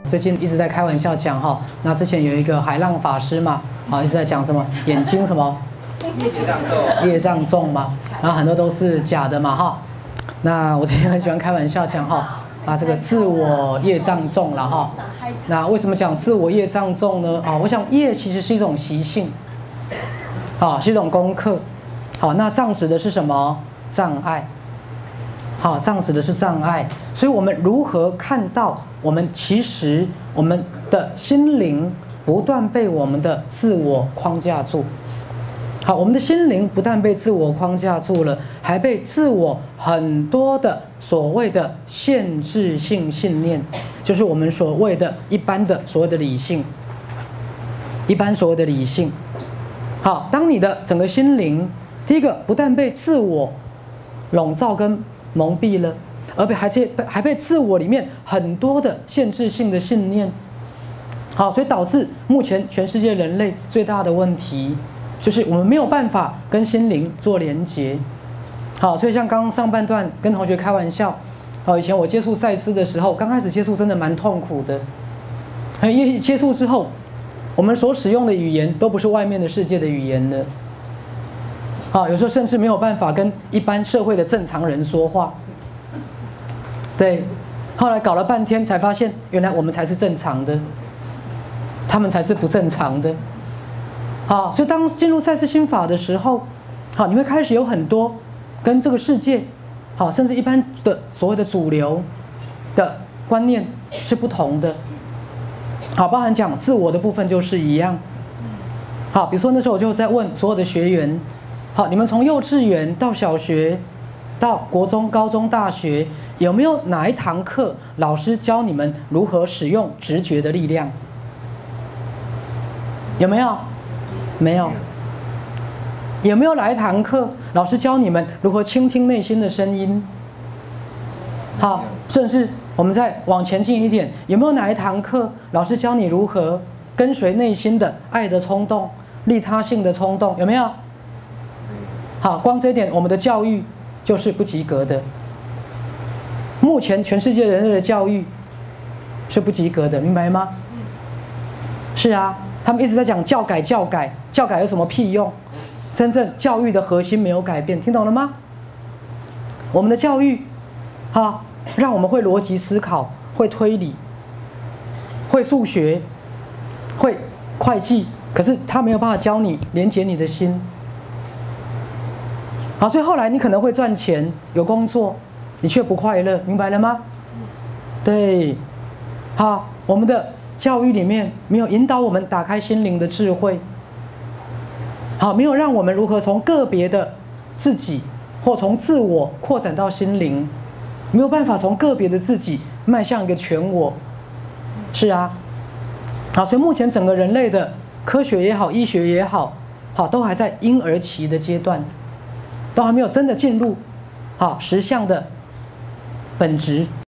最近一直在开玩笑讲哈，那之前有一个海浪法师嘛，一直在讲什么眼睛什么业障重嘛，然后很多都是假的嘛哈。那我之前很喜欢开玩笑讲哈，这个自我业障重了哈。那为什么讲自我业障重呢？我想业其实是一种习性，是一种功课。好，那障指的是什么？障碍。好，障指的是障碍。所以我们如何看到我们其实我们的心灵不断被我们的自我框架住。好，我们的心灵不但被自我框架住了，还被自我很多的所谓的限制性信念，就是我们所谓的一般的所谓的理性，一般所谓的理性。好，当你的整个心灵，第一个不但被自我笼罩跟蒙蔽了，而还被自我里面很多的限制性的信念。好，所以导致目前全世界人类最大的问题，就是我们没有办法跟心灵做连结。好，所以像刚刚上半段跟同学开玩笑，以前我接触赛斯的时候，刚开始接触真的蛮痛苦的，因为接触之后，我们所使用的语言都不是外面的世界的语言了。有时候甚至没有办法跟一般社会的正常人说话。对，后来搞了半天才发现，原来我们才是正常的，他们才是不正常的。好，所以当进入赛斯心法的时候，你会开始有很多跟这个世界，甚至一般的所谓的主流的观念是不同的。好，包含讲自我的部分就是一样。好，比如说那时候我就在问所有的学员，好，你们从幼稚园到小学，到国中、高中、大学，有没有哪一堂课老师教你们如何使用直觉的力量？有没有？没有。有没有哪一堂课老师教你们如何倾听内心的声音？好，甚至我们再往前进一点，有没有哪一堂课老师教你如何跟随内心的爱的冲动、利他性的冲动？有没有？好，光这一点，我们的教育就是不及格的。目前全世界人类的教育是不及格的，明白吗？是啊，他们一直在讲教改，教改，教改有什么屁用？真正教育的核心没有改变，听懂了吗？我们的教育，让我们会逻辑思考，会推理，会数学，会会计，可是他没有办法教你连接你的心。好，所以后来你可能会赚钱，有工作，你却不快乐，明白了吗？对，好，我们的教育里面没有引导我们打开心灵的智慧，好，没有让我们如何从个别的自己或从自我扩展到心灵，没有办法从个别的自己迈向一个全我。是啊，好，所以目前整个人类的科学也好，医学也好，都还在婴儿期的阶段。都还没有真的进入实相的本质。